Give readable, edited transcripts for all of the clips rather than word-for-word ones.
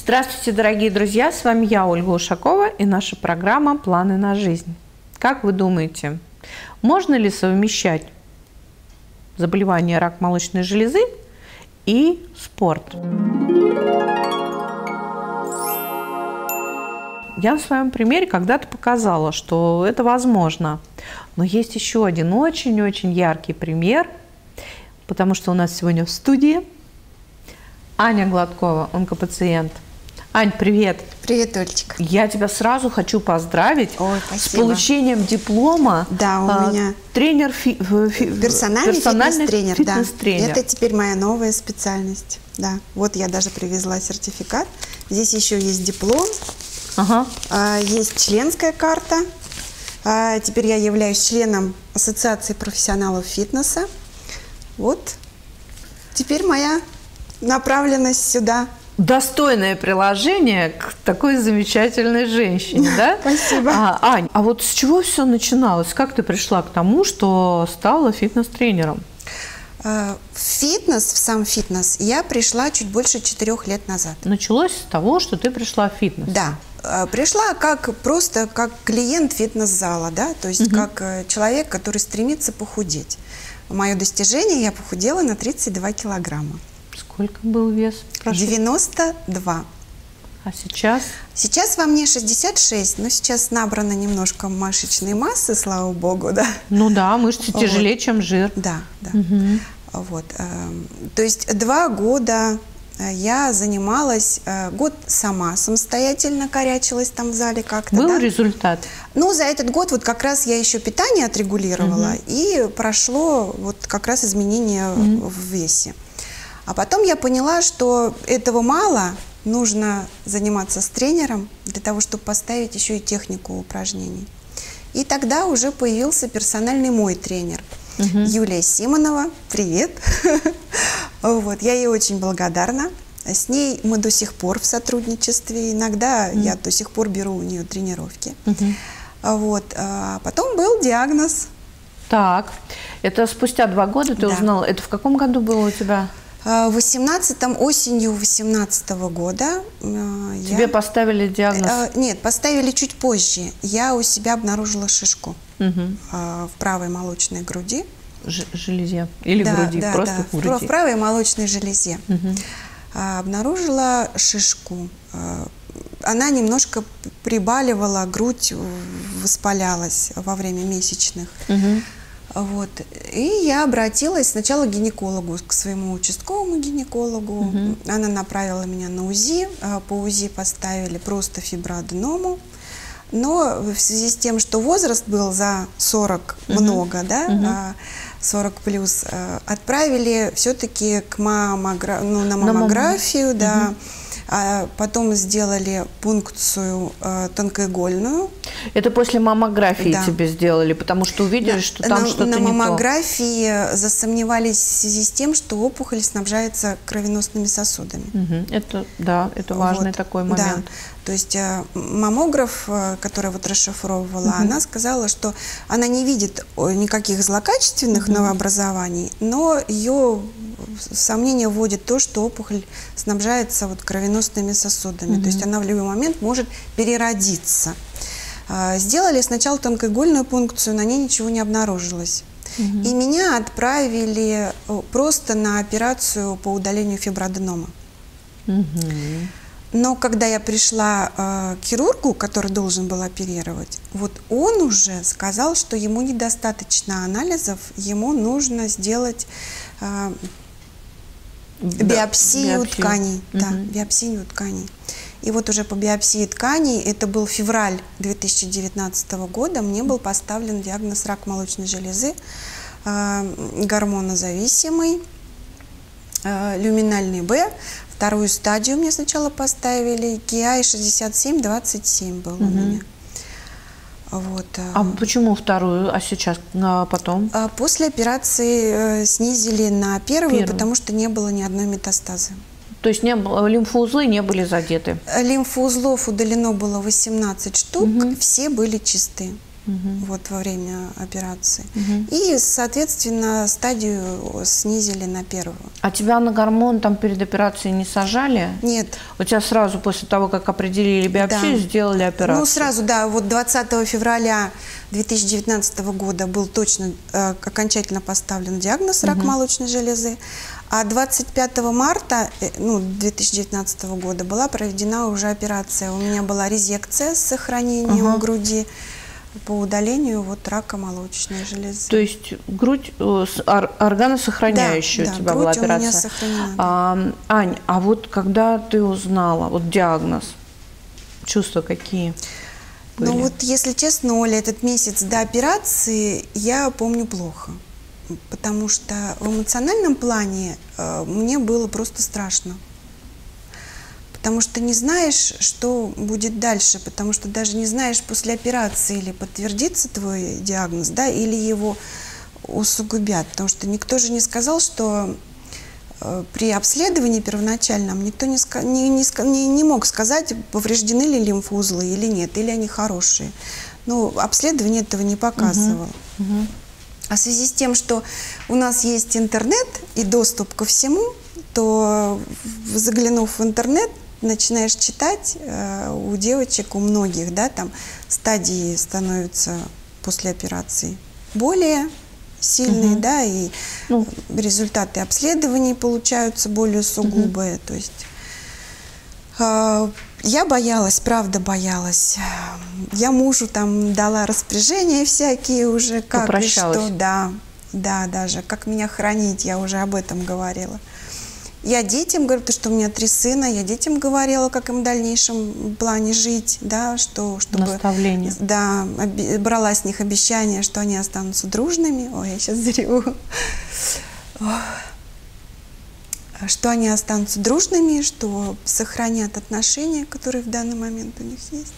Здравствуйте, дорогие друзья! С вами я, Ольга Ушакова, и наша программа «Планы на жизнь». Как вы думаете, можно ли совмещать заболевание рак молочной железы и спорт? Я на своем примере когда-то показала, что это возможно. Но есть еще один очень-очень яркий пример, потому что у нас сегодня в студии Аня Гладкова, онкопациент. Ань, привет! Привет, Олечка. Я тебя сразу хочу поздравить. Ой, с получением диплома. Да, у меня тренер, персональный фитнес-тренер. Фитнес-тренер. Да. Это теперь моя новая специальность. Да. Вот я даже привезла сертификат. Здесь еще есть диплом, есть членская карта. Теперь я являюсь членом Ассоциации профессионалов фитнеса. Вот. Теперь моя направленность сюда. Достойное приложение к такой замечательной женщине, да? Спасибо. Ань, а вот с чего все начиналось? Как ты пришла к тому, что стала фитнес-тренером? В сам фитнес я пришла чуть больше 4 лет назад. Началось с того, что ты пришла в фитнес? Да. Пришла просто как клиент фитнес-зала, да, то есть как человек, который стремится похудеть. Мое достижение, я похудела на 32 килограмма. Сколько был вес? Прошу. 92. А сейчас? Сейчас во мне 66, но сейчас набрано немножко мышечной массы, слава богу, да. Ну да, мышцы тяжелее, чем жир. Да, да. Вот. То есть 2 года я занималась, год сама самостоятельно корячилась там в зале как-то. Был да? результат? Ну, за этот год вот как раз я еще питание отрегулировала, и прошло вот как раз изменение в весе. А потом я поняла, что этого мало, нужно заниматься с тренером для того, чтобы поставить еще и технику упражнений. И тогда уже появился персональный мой тренер, Юлия Симонова. Привет! Вот, я ей очень благодарна. С ней мы до сих пор в сотрудничестве. Иногда я до сих пор беру у нее тренировки. Вот. А потом был диагноз. Так, это спустя 2 года ты узнала. Это в каком году было у тебя? Осенью 18 года. Тебе поставили диагноз? Нет, поставили чуть позже. Я у себя обнаружила шишку в правой молочной груди. Железе? Или груди? Просто в груди? В правой молочной железе. Обнаружила шишку. Она немножко прибаливала, грудь воспалялась во время месячных. Вот. И я обратилась сначала к гинекологу, к своему участковому гинекологу. Она направила меня на УЗИ. По УЗИ поставили просто фиброаденому. Но в связи с тем, что возраст был за 40 много, да, 40 плюс, отправили все-таки на маммографию, да. А потом сделали пункцию тонкоигольную. Это после маммографии тебе сделали, потому что увидели, что там что-то не то. На маммографии засомневались в связи с тем, что опухоль снабжается кровеносными сосудами. Это важный такой момент. Да. То есть маммограф, которая вот расшифровывала, она сказала, что она не видит никаких злокачественных новообразований, но ее сомнение вводит то, что опухоль снабжается вот кровеносными сосудами. То есть она в любой момент может переродиться. Сделали сначала тонкоигольную пункцию, на ней ничего не обнаружилось. И меня отправили просто на операцию по удалению фиброаденома. Но когда я пришла к хирургу, который должен был оперировать, вот он уже сказал, что ему недостаточно анализов, ему нужно сделать биопсию тканей. Да, биопсию тканей. И вот уже по биопсии тканей, это был февраль 2019 года, мне был поставлен диагноз рак молочной железы, гормонозависимый, люминальный Б. Вторую стадию мне сначала поставили, KI 67-27 был у меня. Вот. А почему вторую, а сейчас, потом? После операции снизили на первую, потому что не было ни одной метастазы. То есть лимфоузлы не были задеты? Лимфоузлов удалено было 18 штук, все были чисты. вот во время операции. И, соответственно, стадию снизили на 1. А тебя на гормон там перед операцией не сажали? Нет. У тебя сразу после того, как определили биопсию, сделали операцию? Ну, сразу, да. Вот 20 февраля 2019 года был точно окончательно поставлен диагноз рак молочной железы. А 25 марта 2019 года была проведена уже операция. У меня была резекция с сохранением груди по удалению рака молочной железы. То есть грудь органосохраняющая у тебя была операция? Да, грудь у меня сохранена. Ань, а вот когда ты узнала диагноз, чувства какие были? Ну вот, если честно, Оля, этот месяц до операции я помню плохо. Потому что в эмоциональном плане мне было просто страшно. Потому что не знаешь, что будет дальше, потому что даже не знаешь после операции, или подтвердится твой диагноз, да, или его усугубят. Потому что никто же не сказал, что при обследовании первоначальном никто не мог сказать, повреждены ли лимфоузлы или нет, или они хорошие. Но обследование этого не показывало. А в связи с тем, что у нас есть интернет и доступ ко всему, то, заглянув в интернет, начинаешь читать, у девочек, у многих, да, там стадии становятся после операции более сильные, да, и результаты обследований получаются более сугубые. То есть я боялась, правда боялась. Я мужу там дала распоряжения всякие уже, как и что. Да, даже как меня хранить, я уже об этом говорила. Я детям говорю, что у меня 3 сына, я детям говорила, как им в дальнейшем плане жить, да, чтобы... Наставление. Да, брала с них обещание, что они останутся дружными. Ой, я сейчас зареву. Что они останутся дружными, что сохранят отношения, которые в данный момент у них есть.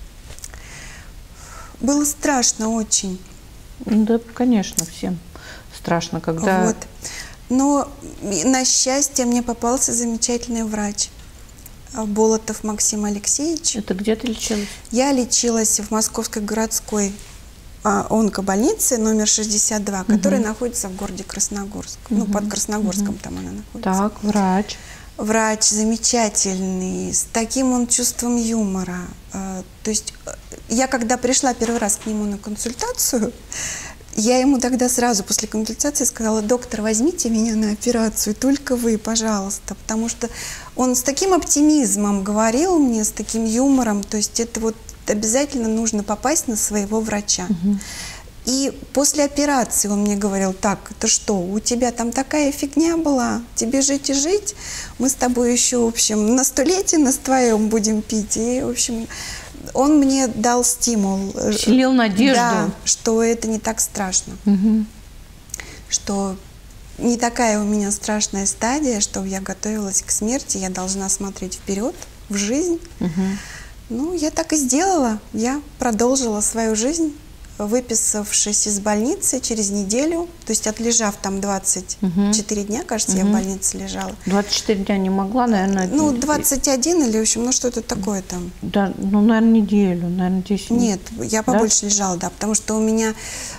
Было страшно очень. Да, конечно, всем страшно, когда... Вот. Но на счастье мне попался замечательный врач. Болотов Максим Алексеевич. Это где ты лечилась? Я лечилась в Московской городской онкобольнице номер 62, которая находится в городе Красногорск. Ну, под Красногорском там она находится. Так, врач. Врач замечательный, с таким он чувством юмора. То есть я когда пришла первый раз к нему на консультацию, я ему тогда сразу после консультации сказала: доктор, возьмите меня на операцию, только вы, пожалуйста. Потому что он с таким оптимизмом говорил мне, с таким юмором, то есть это вот обязательно нужно попасть на своего врача. И после операции он мне говорил: так, это что, у тебя там такая фигня была, тебе жить и жить, мы с тобой еще, в общем, на 100-летие на твоем будем пить. И, в общем, он мне дал стимул. Вселил надежду. Да, что это не так страшно. Что не такая у меня страшная стадия, что я готовилась к смерти, я должна смотреть вперед, в жизнь. Ну, я так и сделала. Я продолжила свою жизнь, выписавшись из больницы через неделю, то есть отлежав там 24 дня, кажется, я в больнице лежала. 24 дня не могла, наверное? Ну, 21 или, в общем, ну что-то такое там. Да, ну, наверное, неделю, наверное, 10 дней. Нет, я побольше лежала, да, потому что у меня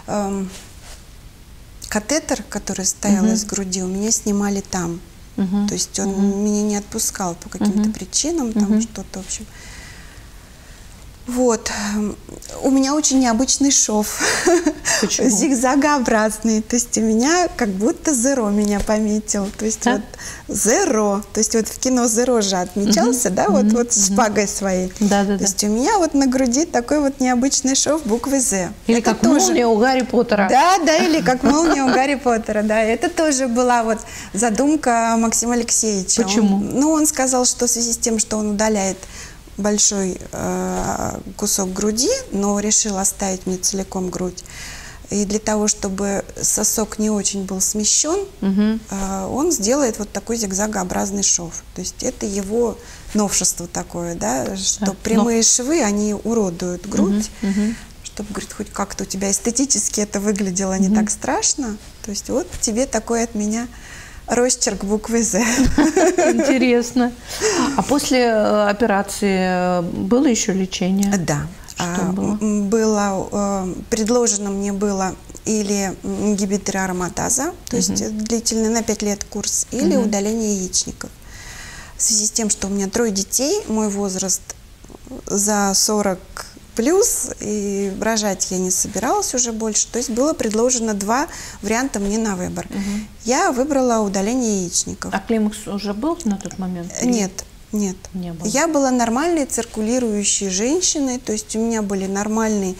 катетер, который стоял из груди, у меня снимали там. То есть он меня не отпускал по каким-то причинам, там что-то, в общем. Вот. У меня очень необычный шов. Почему? Зигзагообразный. То есть у меня как будто Зеро меня пометил. То есть вот Зеро. То есть вот в кино Зеро же отмечался, да, вот с шпагой своей. Да. То есть у меня вот на груди такой вот необычный шов буквы З. Или это как тоже... молния у Гарри Поттера. Да, или как молния у Гарри Поттера, да. Это тоже была вот задумка Максима Алексеевича. Почему? Он сказал, что в связи с тем, что он удаляет большой кусок груди, но решил оставить мне целиком грудь. И для того, чтобы сосок не очень был смещен, он сделает вот такой зигзагообразный шов. То есть это его новшество такое, да, что прямые швы, они уродуют грудь, чтобы, говорит, хоть как-то у тебя эстетически это выглядело не так страшно. То есть вот тебе такой от меня росчерк буквы З. Интересно. А после операции было еще лечение? Да. Предложено мне было или ингибиторы ароматаза, то есть длительный на 5 лет курс, или удаление яичников. В связи с тем, что у меня 3 детей, мой возраст за 40 плюс, и рожать я не собиралась уже больше, то есть было предложено 2 варианта мне на выбор. Я выбрала удаление яичников. А климакс уже был на тот момент? Нет. Нет, не было. Я была нормальной циркулирующей женщиной, то есть у меня были нормальные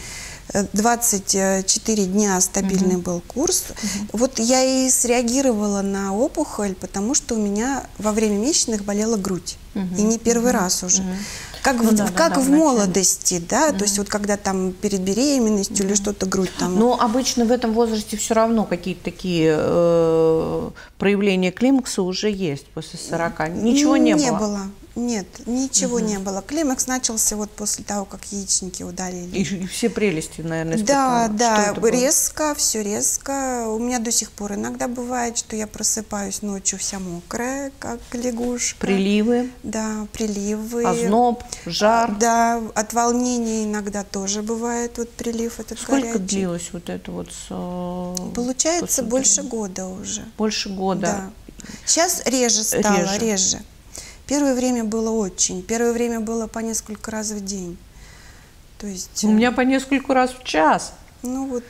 24 дня стабильный был курс. Вот я и среагировала на опухоль, потому что у меня во время месячных болела грудь. И не первый раз уже. Как в молодости, да, то есть вот когда там перед беременностью или что-то грудь там. Но обычно в этом возрасте все равно какие-то такие проявления климакса уже есть после 40. Ничего не было? Не было. Нет, ничего не было. Климакс начался вот после того, как яичники удалили. И все прелести, наверное, испытала. Да, резко, все резко. У меня до сих пор иногда бывает, что я просыпаюсь ночью вся мокрая, как лягушка. Приливы? Да, приливы. Озноб, жар? Да, от волнения иногда тоже бывает вот прилив этот горячий. Сколько длилось вот это вот? Получается, больше года уже. Больше года? Да. Сейчас реже стало, реже. Первое время было очень. Первое время было по несколько раз в день. То есть, у меня по несколько раз в час. Ну вот,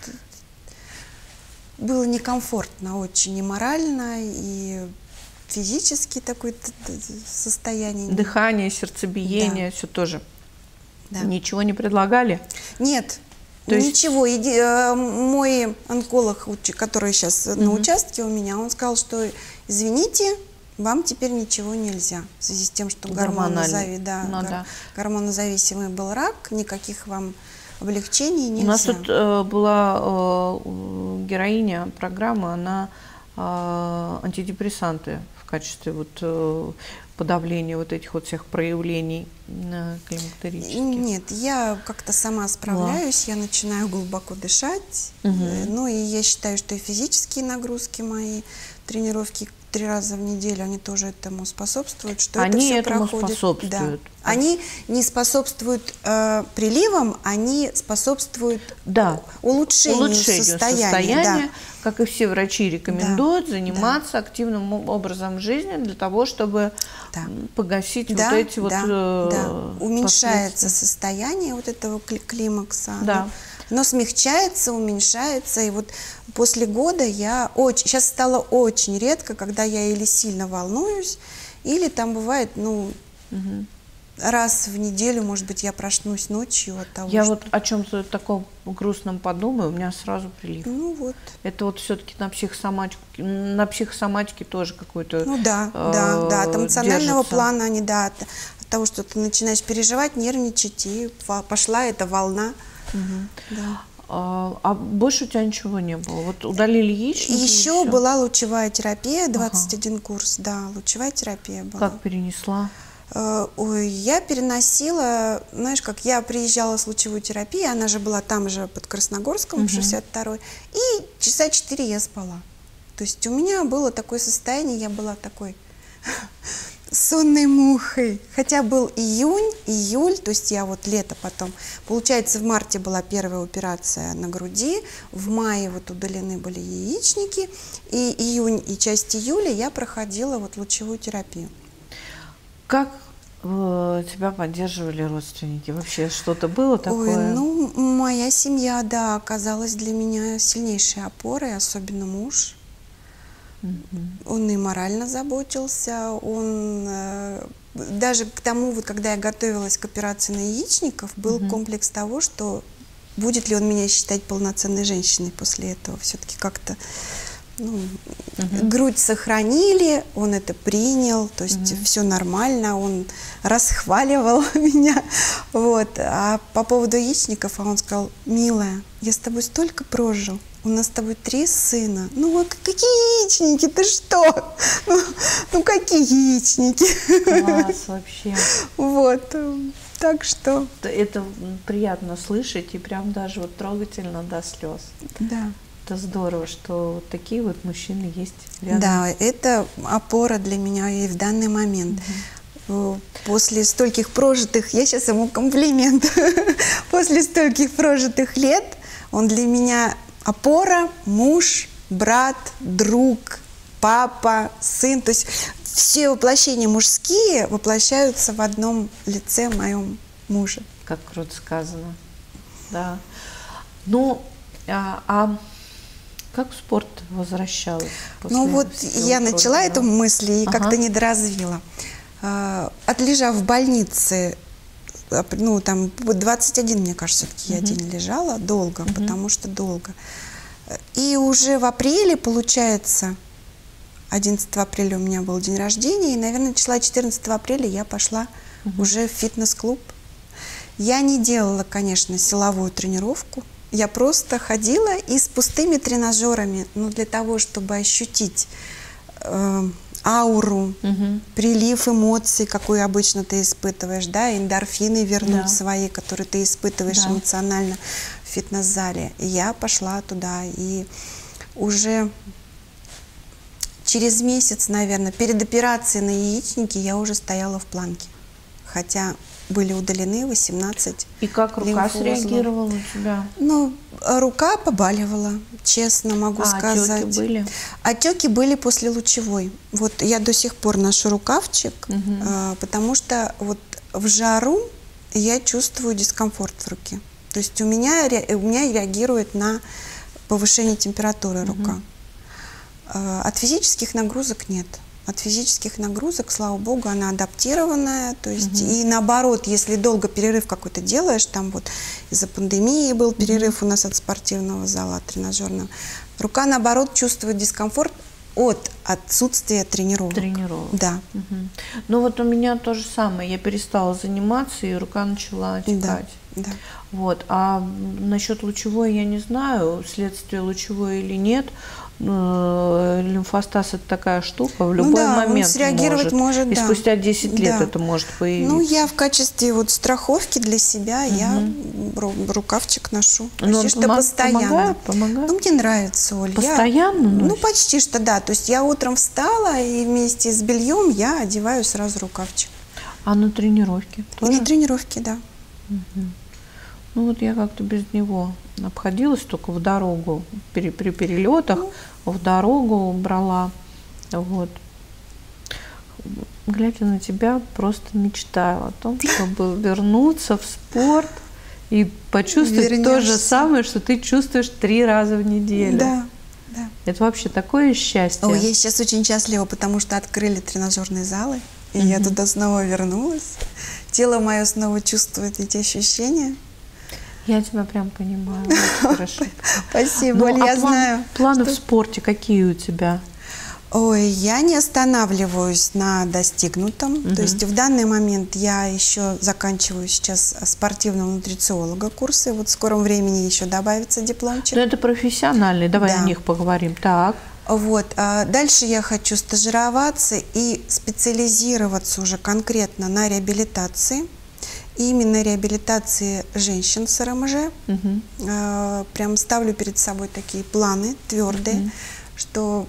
было некомфортно очень и морально, и физически такое состояние. Дыхание, сердцебиение, все тоже. Да. Ничего не предлагали? Нет. Ничего. Мой онколог, который сейчас на участке у меня, он сказал, что извините, вам теперь ничего нельзя, в связи с тем, что гормонозависимый был рак, никаких вам облегчений нельзя. У нас тут была героиня программы, она антидепрессанты в качестве вот подавления вот этих вот всех проявлений климактерических. Нет, я как-то сама справляюсь, я начинаю глубоко дышать, ну и я считаю, что и физические нагрузки мои, тренировки 3 раза в неделю, они тоже этому способствуют, что они это все этому проходит. Способствуют. Да. Они не способствуют приливам, они способствуют улучшению состояния. Как и все врачи рекомендуют, заниматься активным образом жизни для того, чтобы погасить вот эти вот уменьшается состояние вот этого климакса. Да. Но смягчается, уменьшается, и вот после года сейчас стало очень редко, когда я или сильно волнуюсь, или там бывает, раз в неделю, может быть, я проснусь ночью от того, Я вот о чем-то таком грустном подумаю, у меня сразу прилив. Ну вот. Это вот все-таки на психосоматике тоже какой-то да, от эмоционального плана они, от того, что ты начинаешь переживать, нервничать, и пошла эта волна. Да. А больше у тебя ничего не было? Вот удалили яичники? Еще была лучевая терапия, 21 курс, лучевая терапия была. Как перенесла? Я переносила, знаешь, как я приезжала с лучевой терапией, она же была там же под Красногорском, 62-й, и часа 4 я спала. То есть у меня было такое состояние, я была такой сонной мухой. Хотя был июль, то есть я вот лето потом. Получается, в марте была первая операция на груди, в мае вот удалены были яичники, и июнь и часть июля я проходила вот лучевую терапию. Как тебя поддерживали родственники? Вообще что-то было такое? Моя семья, оказалась для меня сильнейшей опорой, особенно муж. Он и морально заботился, он даже к тому, вот, когда я готовилась к операции на яичников, был комплекс того, что будет ли он меня считать полноценной женщиной после этого. Все-таки как-то грудь сохранили, он это принял, то есть все нормально, он расхваливал меня. Вот. А по поводу яичников, он сказал: милая, я с тобой столько прожил. У нас с тобой 3 сына. Какие яичники? Ты что? Какие яичники? Класс вообще. Вот. Так что... Это приятно слышать и прям даже вот трогательно до слез. Да. Это здорово, что вот такие вот мужчины есть рядом. Да, это опора для меня и в данный момент. после стольких прожитых, я сейчас ему комплимент, после стольких прожитых лет он для меня опора, муж, брат, друг, папа, сын. То есть все воплощения мужские воплощаются в одном лице моем муже. Как круто сказано. Да. Ну, а как в спорт возвращалась? Ну вот я начала эту мысль и как-то не доразвила. Отлежав в больнице, ну там 21, мне кажется, все-таки я день лежала, долго, потому что долго. И уже в апреле, получается, 11 апреля у меня был день рождения, и, наверное, числа 14 апреля я пошла уже в фитнес-клуб. Я не делала, конечно, силовую тренировку, я просто ходила и с пустыми тренажерами, ну, для того, чтобы ощутить ауру, прилив эмоций, какой обычно ты испытываешь, да, эндорфины вернуть свои, которые ты испытываешь эмоционально в фитнес-зале. И я пошла туда, и уже через месяц, наверное, перед операцией на яичнике я уже стояла в планке, хотя были удалены 18 И как рука среагировала у тебя? Ну, рука побаливала, честно могу сказать. Отеки были? Отеки были после лучевой. Вот я до сих пор ношу рукавчик, потому что вот в жару я чувствую дискомфорт в руке. То есть у меня реагирует на повышение температуры рука. От физических нагрузок нет. От физических нагрузок, слава богу, она адаптированная. То есть и наоборот, если долго перерыв какой-то делаешь, там вот из-за пандемии был перерыв у нас от спортивного зала, от тренажерного, рука наоборот чувствует дискомфорт от отсутствия тренировок. Да. Ну вот у меня то же самое. Я перестала заниматься, и рука начала отекать. Да. Вот. А насчет лучевой я не знаю, следствие лучевой или нет. Лимфостаз – это такая штука, в любой момент среагировать может, и спустя 10 лет это может появиться. Ну, я в качестве вот страховки для себя, я рукавчик ношу. Почти что постоянно. Помогает? Ну, мне нравится, Оль. Постоянно? Ну, почти что, да. То есть я утром встала, и вместе с бельем я одеваю сразу рукавчик. А на тренировке тоже? На тренировке, да. Ну вот я как-то без него обходилась только в дорогу, при перелетах, в дорогу брала. Вот. Глядя на тебя, просто мечтаю о том, чтобы вернуться в спорт и почувствовать то же самое, что ты чувствуешь 3 раза в неделю. Да. Это вообще такое счастье. Ой, я сейчас очень счастлива, потому что открыли тренажерные залы, и я туда снова вернулась. Тело мое снова чувствует эти ощущения. Я тебя прям понимаю, очень хорошо. Спасибо, Оль, я знаю. Планы в спорте какие у тебя? Ой, я не останавливаюсь на достигнутом. То есть в данный момент я еще заканчиваю сейчас спортивного нутрициолога курсы. Вот в скором времени еще добавится дипломчик. Но это профессиональные, давай о них поговорим. Так. Вот. Дальше я хочу стажироваться и специализироваться уже конкретно на реабилитации. И именно реабилитации женщин с РМЖ. Прям ставлю перед собой такие планы твердые, что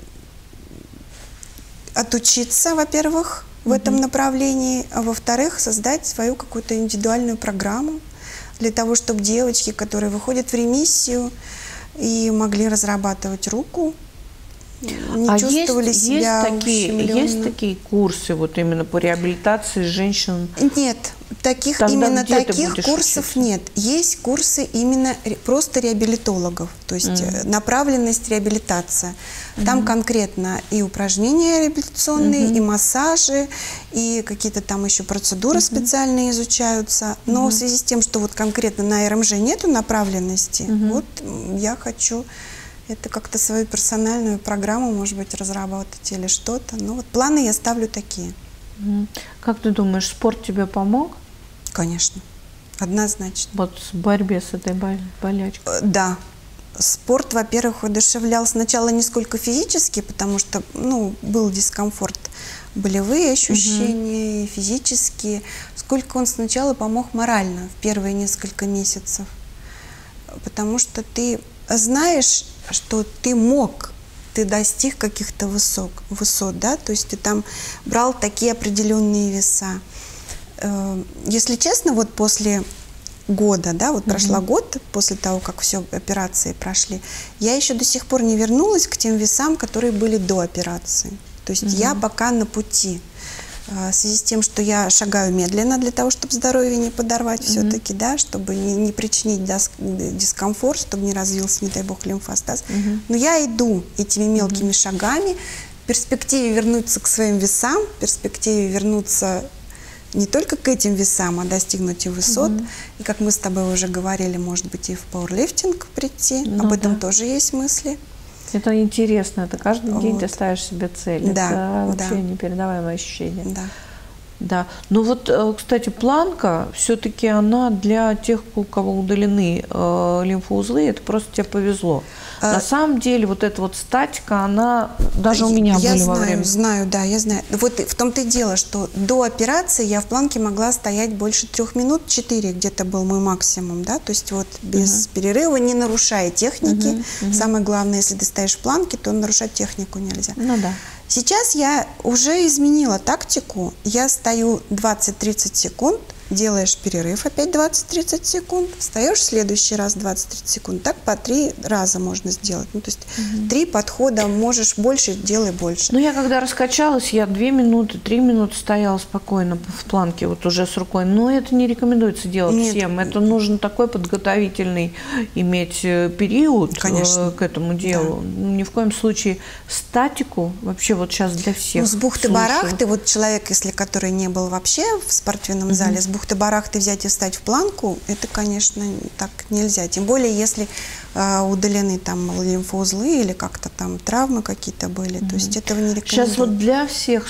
отучиться, во-первых, в этом направлении, а во-вторых, создать свою какую-то индивидуальную программу для того, чтобы девочки, которые выходят в ремиссию и могли разрабатывать руку, не чувствовали себя ущемленно. Есть такие курсы вот именно по реабилитации женщин? Нет, именно таких курсов нет. Есть курсы именно просто реабилитологов, то есть направленность реабилитация. Там конкретно и упражнения реабилитационные, и массажи, и какие-то там еще процедуры специальные изучаются. Но в связи с тем, что вот конкретно на РМЖ нету направленности, вот я хочу это как-то свою персональную программу, может быть, разработать или что-то. Ну вот планы я ставлю такие. Как ты думаешь, спорт тебе помог? Конечно, однозначно. Вот в борьбе с этой болячкой? Да. Спорт, во-первых, удушевлял сначала не сколько физически, потому что, был дискомфорт, болевые ощущения, и физические, сколько он сначала помог морально в первые несколько месяцев. Потому что ты знаешь, что ты мог ты достиг каких-то высот, да, то есть ты там брал такие определенные веса. Если честно, вот после года, да, вот прошла год после того, как все операции прошли, я еще до сих пор не вернулась к тем весам, которые были до операции. То есть я пока на пути. В связи с тем, что я шагаю медленно для того, чтобы здоровье не подорвать все-таки, да, чтобы не причинить дискомфорт, чтобы не развился, не дай бог, лимфостаз. Но я иду этими мелкими шагами, в перспективе вернуться к своим весам, в перспективе вернуться не только к этим весам, а достигнуть и высот. И как мы с тобой уже говорили, может быть, и в пауэрлифтинг прийти. Об этом тоже есть мысли. Это интересно, это каждый день ты ставишь себе цель. Да, это вообще непередаваемое ощущение. Да. Да. Ну вот, кстати, планка, все-таки она для тех, у кого удалены лимфоузлы, это просто тебе повезло. На самом деле вот эта вот статика, она даже у меня были во время. Я знаю. Вот в том-то и дело, что до операции я в планке могла стоять больше 3 минут, 4 где-то был мой максимум, да, то есть вот без перерыва, не нарушая техники. Самое главное, если ты стоишь в планке, то нарушать технику нельзя. Ну да. Сейчас я уже изменила тактику. Я стою 20-30 секунд, делаешь перерыв опять 20-30 секунд, встаешь в следующий раз 20-30 секунд. Так по 3 раза можно сделать. Ну, то есть 3 подхода, можешь больше, делай больше. Ну, я когда раскачалась, я 2 минуты, 3 минуты стояла спокойно в планке, вот уже с рукой. Но это не рекомендуется делать всем. Это нужно такой подготовительный иметь период к этому делу. Да. Ни в коем случае статику вообще вот сейчас для всех. Ну, с бухты-барахты, вот человек, если который не был вообще в спортивном зале, с бухты-барахты взять и встать в планку, это, конечно, так нельзя. Тем более, если удалены там лимфоузлы или как-то там травмы какие-то были. То есть этого не рекомендую. Сейчас вот для всех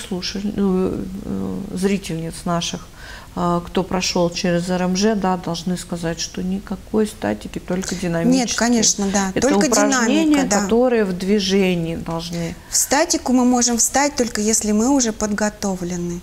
зрительниц наших, кто прошел через РМЖ, да, должны сказать, что никакой статики, только динамические. Нет, конечно, да. Это только упражнения, динамика, которые в движении должны. В статику мы можем встать только если мы уже подготовлены.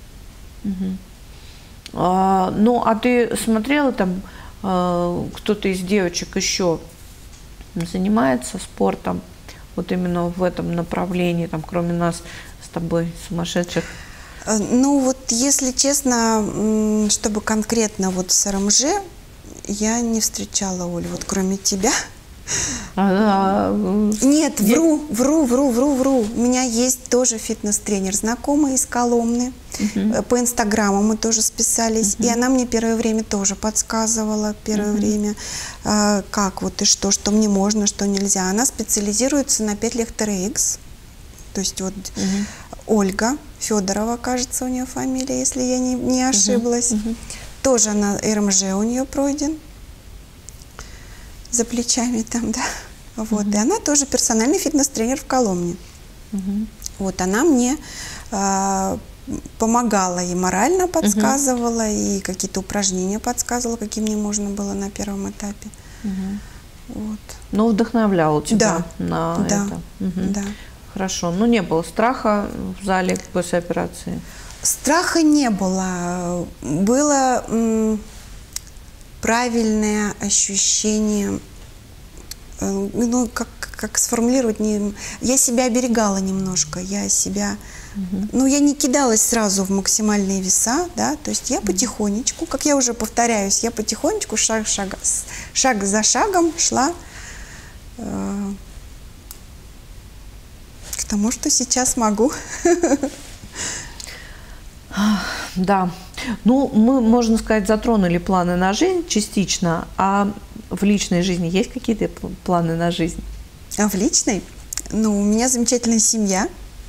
Ну, а ты смотрела там, кто-то из девочек еще занимается спортом, вот именно в этом направлении, там, кроме нас с тобой, сумасшедших? Ну, вот, если честно, чтобы конкретно вот с РМЖ, я не встречала, Оль, вот кроме тебя. Нет, вру. У меня есть тоже фитнес-тренер, знакомый из Коломны. По инстаграму мы тоже списались. И она мне первое время тоже подсказывала, как вот и что мне можно, что нельзя. Она специализируется на петлях TRX. То есть вот Ольга Федорова, кажется, у нее фамилия, если я не ошиблась. Тоже она, РМЖ у нее пройден. За плечами там, да. Вот. И она тоже персональный фитнес-тренер в Коломне. Вот, она мне помогала и морально подсказывала, и какие-то упражнения подсказывала, какие мне можно было на первом этапе. Вот. Ну, вдохновляла тебя на это. Да. Хорошо. Ну, не было страха в зале после операции? Страха не было. Было правильное ощущение, ну, как сформулировать, я себя оберегала немножко, я себя, ну, я не кидалась сразу в максимальные веса, да, то есть я потихонечку, как я уже повторяюсь, я потихонечку, шаг за шагом шла к тому, что сейчас могу. Да. Ну, мы, можно сказать, затронули планы на жизнь частично, а в личной жизни есть какие-то планы на жизнь? А в личной? Ну, у меня замечательная семья.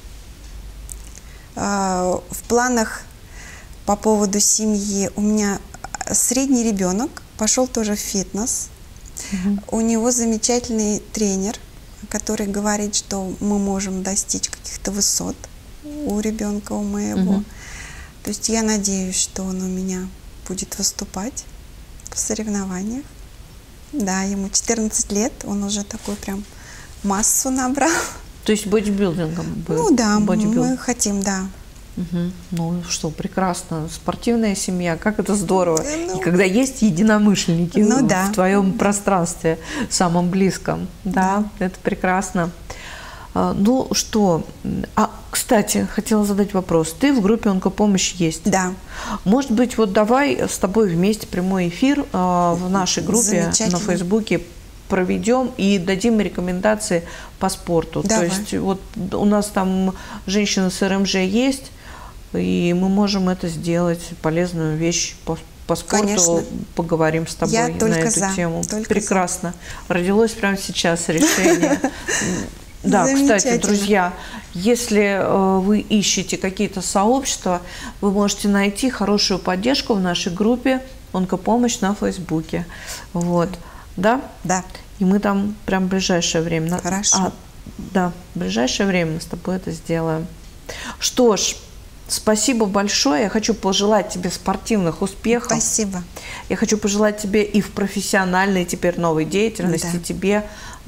В планах по поводу семьи у меня средний ребенок, пошел тоже в фитнес. У него замечательный тренер, который говорит, что мы можем достичь каких-то высот у ребенка, у моего. То есть я надеюсь, что он у меня будет выступать в соревнованиях. Да, ему 14 лет, он уже такой прям массу набрал. То есть бодибилдингом будет? Ну да, мы хотим, да. Ну что, прекрасно. Спортивная семья, как это здорово. И когда есть единомышленники в твоем пространстве, самом близком. Да, это прекрасно. Ну что, кстати, хотела задать вопрос. Ты в группе «Онкопомощь» есть? Да. Может быть, вот давай с тобой вместе прямой эфир в нашей группе на Фейсбуке проведем и дадим рекомендации по спорту. Давай. То есть вот у нас там женщина с РМЖ есть, и мы можем это сделать, полезную вещь по спорту. Конечно. Поговорим с тобой на эту тему. Прекрасно. Родилось прямо сейчас решение. Да, кстати, друзья, если вы ищете какие-то сообщества, вы можете найти хорошую поддержку в нашей группе «Онкопомощь» на Фейсбуке. Вот. Да? Да. И мы там прям в ближайшее время. Хорошо. Да, в ближайшее время мы с тобой это сделаем. Что ж, спасибо большое. Я хочу пожелать тебе спортивных успехов. Спасибо. Я хочу пожелать тебе и в профессиональной теперь новой деятельности, тебе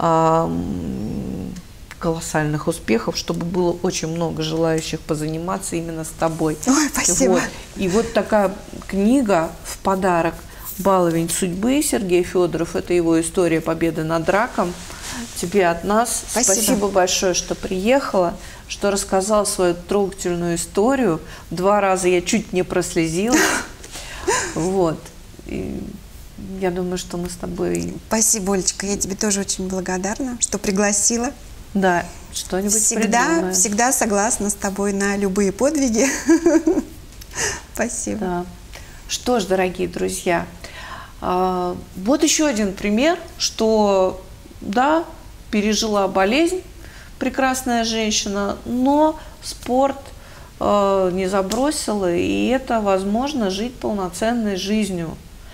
колоссальных успехов, чтобы было очень много желающих позаниматься именно с тобой. Ой, спасибо. Вот. И вот такая книга в подарок «Баловень судьбы» Сергей Федоров. Это его история победы над раком. Тебе от нас спасибо большое, что приехала, что рассказала свою трогательную историю. 2 раза я чуть не прослезилась. Вот. И я думаю, что мы с тобой... Спасибо, Олечка. Я тебе тоже очень благодарна, что пригласила. Да, что-нибудь придумаем. Всегда согласна с тобой на любые подвиги. Спасибо. Да. Что ж, дорогие друзья, вот еще один пример, что, да, пережила болезнь прекрасная женщина, но спорт не забросила, и это возможно жить полноценной жизнью.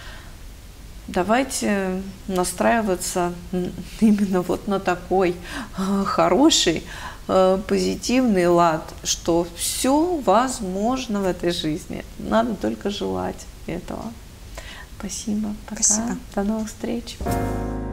Давайте настраиваться именно вот на такой хороший, позитивный лад, что все возможно в этой жизни. Надо только желать этого. Спасибо. Пока. Спасибо. До новых встреч.